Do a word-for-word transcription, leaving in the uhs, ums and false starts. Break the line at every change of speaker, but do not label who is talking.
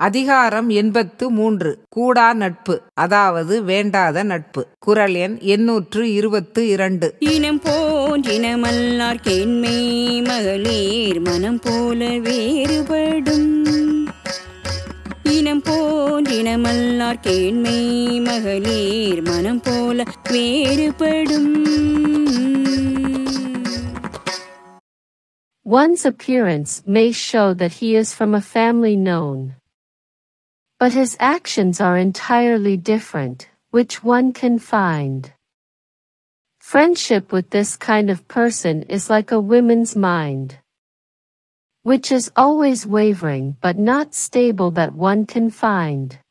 அதிகாரம் எண்பத்து மூன்று. கூடா நட்பு, அதாவது வேண்டாத நட்பு. குறள் எண் எண்ணூற்று இருபத்து இரண்டு.
இனம் போன்றினமல்லார் கேண்மை மகளிர் மனம் போல வேறுபடும். இனம் போன்றினமல்லார் கேண்மை மகளிர் மனம் போல வேறுபடும்.
One's appearance may show that he is from a family known, but his actions are entirely different, which one can find. Friendship with this kind of person is like a woman's mind, which is always wavering but not stable, that one can find.